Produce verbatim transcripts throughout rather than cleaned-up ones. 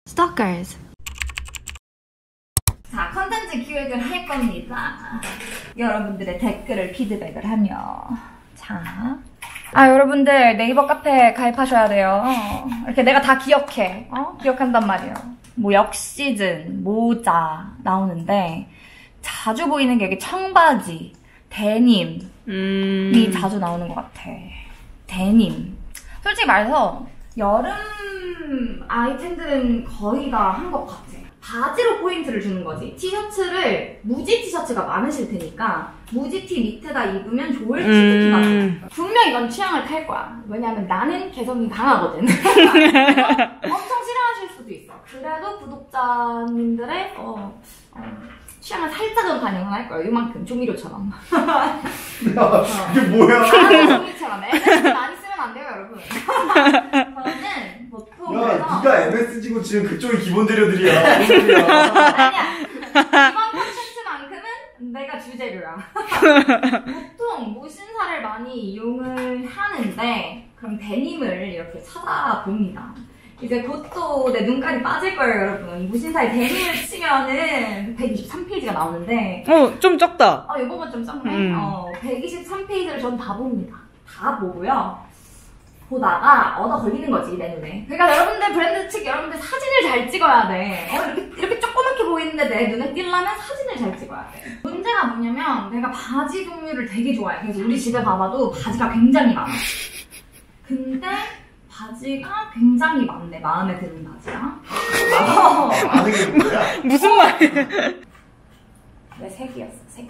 Stalkers. 자, 컨텐츠 기획을 할 겁니다. 여러분들의 댓글을 피드백을 하며. 자. 아, 여러분들 네이버 카페 가입하셔야 돼요. 이렇게 내가 다 기억해. 어? 기억한단 말이에요. 뭐 역시즌, 모자 나오는데 자주 보이는 게 여기 청바지, 데님이 음... 자주 나오는 것 같아. 데님. 솔직히 말해서 여름 아이템들은 거의 다 한 것 같아. 바지로 포인트를 주는 거지. 티셔츠를 무지 티셔츠가 많으실 테니까 무지 티 밑에다 입으면 좋을 치트키 바지. 음... 분명 이건 취향을 탈 거야. 왜냐면 나는 개성이 강하거든. 엄청 싫어하실 수도 있어. 그래도 구독자님들의 어, 어, 취향을 살짝은 반영을 할 거예요. 이만큼 조미료처럼. 야, 이게 뭐야? 조미료처럼. 엠에스지 많이 쓰면 안 돼요, 여러분. 저는 보통 야, 그래서 네가 엠에스지고 지금 그쪽이 기본 재료들이야. 아니야. 이번 콘텐츠만큼은 내가 주재료야. 보통 무신사를 많이 이용을 하는데 그럼 데님을 이렇게 찾아봅니다. 이제 곧 또 내 눈깔이 빠질 거예요, 여러분. 무신사에 데님을 치면은 백이십삼 페이지가 나오는데 어, 좀 적다. 어, 이거만 좀 적네. 음. 어, 백이십삼 페이지를 전 다 봅니다. 다 보고요. 보다가 얻어 걸리는 거지, 내 눈에. 그러니까 여러분들 브랜드 측 여러분들 사진을 잘 찍어야 돼. 어, 이렇게, 이렇게 조그맣게 보이는데 내 눈에 띄려면 사진을 잘 찍어야 돼. 문제가 뭐냐면 내가 바지 종류를 되게 좋아해. 그래서 우리 집에 봐봐도 바지가 굉장히 많아. 근데 바지가 굉장히 많네. 마음에 드는 바지야. 아는 게 뭐야? 무슨 말이야? 내 색이었어, 색.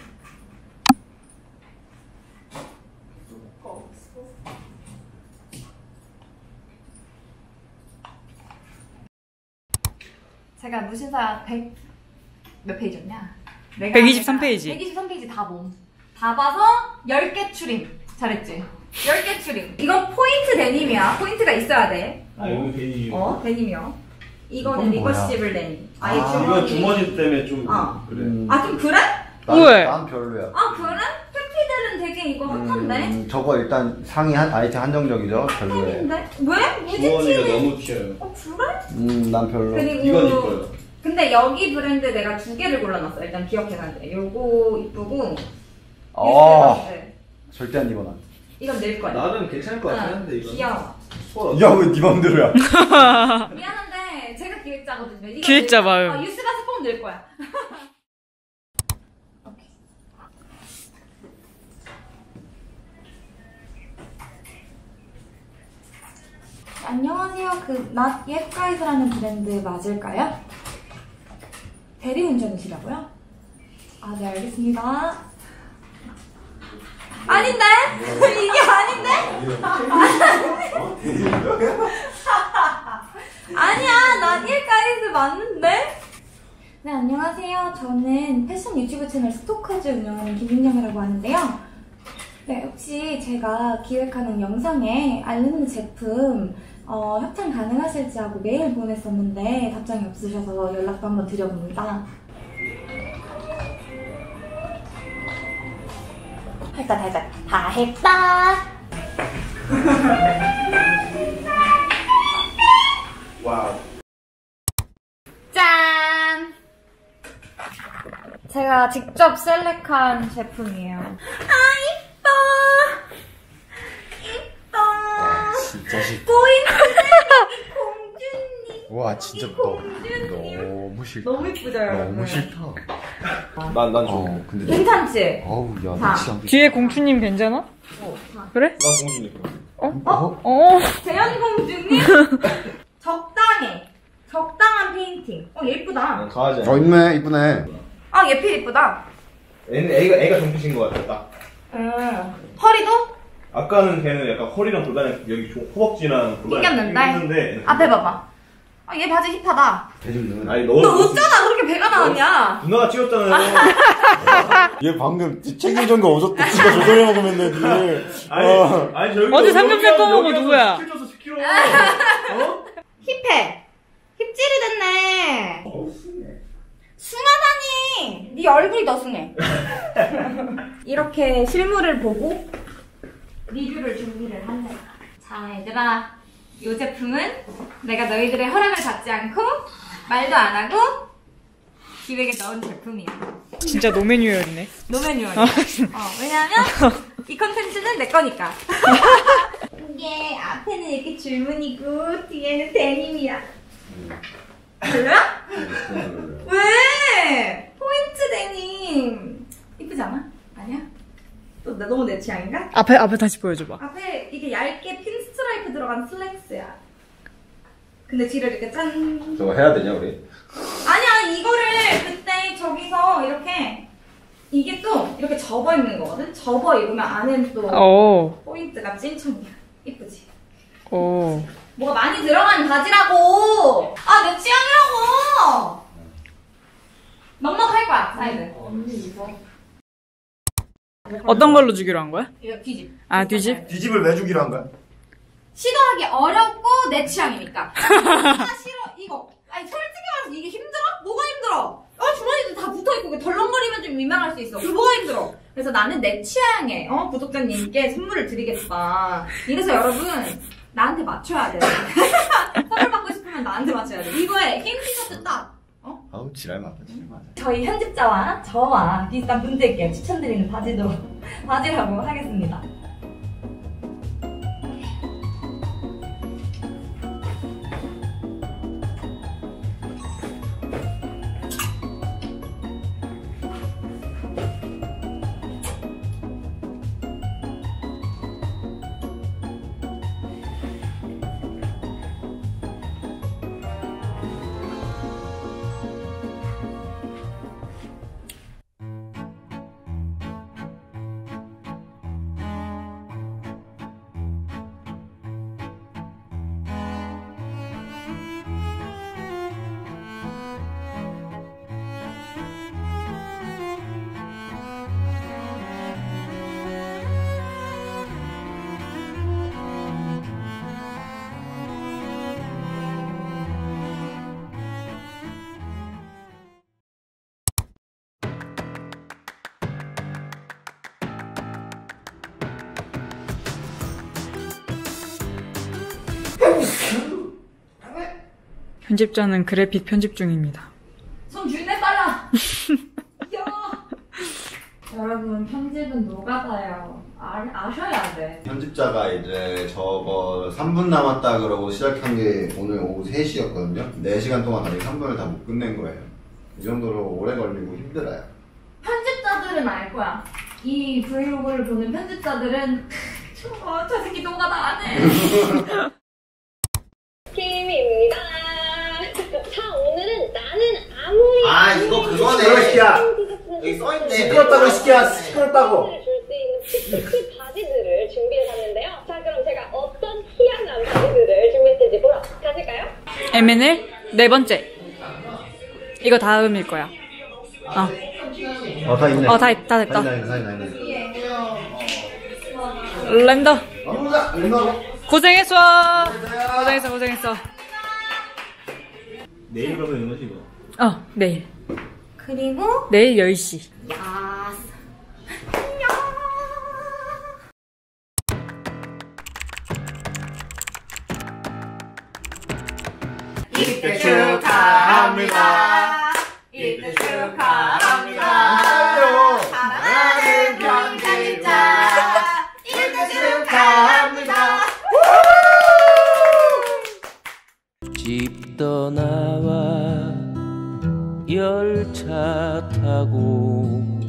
제가 무신사 백 몇 페이지였냐? 내가 백이십삼 페이지. 백이십삼 페이지 다 봄. 다 봐서 열 개 추림. 잘했지? 열 개 추림. 이건 포인트 데님이야. 포인트가 있어야 돼. 아, 여기 데님. 어, 데님이요. 이거는 리버시블 데님. 아예 아, 주머니. 이건 주머니 때문에 좀 어. 그래. 아, 좀 그래? 난, 왜? 난 별로야. 아, 그래? 패피들은 되게 이거 핫한데? 음, 저거 일단 상위 한, 아이템 한정적이죠? 별로예요. 핫한데? 왜? 무지 주머니가 티는? 너무 튀어요. 어, 그래? 음, 난 별로. 그리고 이건 이뻐요. 근데 여기 브랜드 내가 두 개를 골라놨어. 일단 기억해놔야 돼. 요거 이쁘고 어, 네. 절대 안 입어, 난. 이건 낼 거야. 나는 괜찮을 것 같긴 한데 이거. 귀여워. 야, 왜 네 맘대로야? 미안한데 제가 기획자거든요. 네가 기획자 낼- 마음. 어, 뉴스 가서 꼭 낼 거야. 오케이. 안녕하세요. 그 낫 옙가이드라는 브랜드 맞을까요? 대리운전이시라고요? 아, 네, 알겠습니다. 아닌데? 이게 아닌데? 아니야, 낫 옙가이드 맞는데? 네, 안녕하세요. 저는 패션 유튜브 채널 스토커즈 운영하는 김윤영이라고 하는데요. 네, 혹시 제가 기획하는 영상에 알루미늄 제품 어, 협찬 가능하실지 하고 메일 보냈었는데 답장이 없으셔서 연락도 한번 드려봅니다. 했다, 다 했다. 다 했다. 와우. 짠! 제가 직접 셀렉한 제품이에요. 아, 이뻐! 이뻐! 진짜 싫다. 포인트 공주님. 와, 진짜 여기 너, 공주님. 너무 싫다. 너무 이쁘죠, 여러분? 너무 싫다. 난, 난 좋아. 어, 근데. 괜찮지? 어우, 야, 자. 나 진짜. 뒤에 공주님 괜찮아? 어, 자. 그래? 난 공주니까. 어? 어? 어? 재현 공주님? 적당해. 적당한 페인팅. 어, 예쁘다. 난 강하지 않아. 어, 있네, 이쁘네. 아, 예쁘, 예쁘다. 애는 애가, 애가 정피신 것 같아, 딱. 음. 허리도? 아까는 걔는 약간 허리랑 골반에 여기 조- 허벅지랑 골반에 이겼는데? 이겼는데 앞에 봐봐. 아, 얘 바지 힙하다. 대중은. 아니, 너 너. 어쩌다 그렇게 배가 나왔냐? 누나가 찍었잖아요. 얘 방금 책임전 거 오졌다. 지가 조절해 먹으면 돼, 니. 아니, 어. 아니, 저기. 어제 삼겹살 꺼먹은 거 누구야? 십 킬로줬어, 십 킬로그램. 어? 힙해. 힙질이 됐네. 어우, 숭하다니. 네 얼굴이 더 숭해. 이렇게 실물을 보고 리뷰를 준비를 할래. 자, 얘들아. 이 제품은 내가 너희들의 허락을 받지 않고 말도 안 하고 기획에 넣은 제품이야. 진짜 노매뉴얼이네. 노매뉴얼. 어, 왜냐면 이 컨텐츠는 내 거니까. 이게 앞에는 이렇게 줄무늬고 뒤에는 데님이야. 별로야? 왜? 포인트 데님. 이쁘지 않아? 아니야? 또 나 너무 내 취향인가? 앞에 앞에 다시 보여줘봐. 앞에 이게 얇게 핀 스트라이프 들어간 슬랙스야. 근데 뒤를 이렇게 짠. 저거 해야 되냐 우리? 아니야, 이거를 그때 저기서 이렇게 이게 또 이렇게 접어 입는 거거든? 접어 입으면 안에는 또 오. 포인트가 찐청이야. 이쁘지? 오. 뭐가 많이 들어간 바지라고! 아, 내 취향이라고! 넉넉할 거야, 사이즈. 언니 이거. 어떤 걸로 주기로 한 거야? 이거 뒤집. 아, 뒤집? 뒤집을 왜 주기로 한 거야? 시도하기 어렵고 내 취향이니까. 아, 싫어, 이거. 아니, 솔직히 말해서 이게 힘들어? 뭐가 힘들어? 아, 주머니도 다 붙어있고 덜렁거리면 좀 민망할 수 있어. 그 뭐가 힘들어? 그래서 나는 내 취향에, 어, 구독자님께 선물을 드리겠다. 이래서 여러분, 나한테 맞춰야 돼. 선물 받고 싶으면 나한테 맞춰야 돼. 이거에 흰 티셔츠 딱. 어? 아우 지랄 맞다 지랄 맞다. 저희 편집자와 저와 비슷한 분들께 추천드리는 바지도 바지라고 하겠습니다. 편집자는 그래픽 편집 중입니다. 손 줄내 빨라. 여러분, 편집은 노가다요. 아, 아셔야 돼. 편집자가 이제 저거 삼 분 남았다 그러고 시작한 게 오늘 오후 세 시였거든요. 네 시간 동안 아직 삼 분을 다 못 끝낸 거예요. 이 정도로 오래 걸리고 힘들어요. 편집자들은 알 거야. 이 브이로그를 보는 편집자들은 저, 저 새끼 노가다 안 해. 팀입니다. 자, 오늘은 나는 아무리 아, 이거 그거네. 시끄러워, 시키야. 여기 써있네. 시끄럽다고, 시키야. 시끄럽다고. 줄수 있는 푸푸푸 바지들을 준비해봤는데요. 자, 그럼 제가 어떤 희한한 바지들을 준비했을지 보러 가실까요? 엠 엔 엘 네 번째. 이거 다음일 거야. 어. 어 다 있네. 어, 다, 있- 다 됐다. 다 있네 다 있네 다 있네. 랜더. 아무나 얼마고? 고생했어. 고생했어, 고생했어. 내일 가면 되는 거지, 이거? 어, 내일. 그리고 내일 열 시. 아, 입대 축하합니다. 입대 축하합니다. 사랑하는 편집자. 입대 축하합니다. 집 떠나와 열차 타고